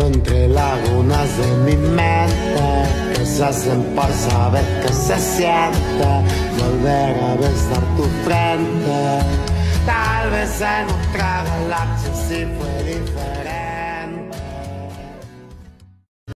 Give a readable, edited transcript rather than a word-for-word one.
Navego entre lagunas de mi mente que se hacen por saber que se siente volver a besar tu frente. Tal vez en otra galaxia sí fue diferente.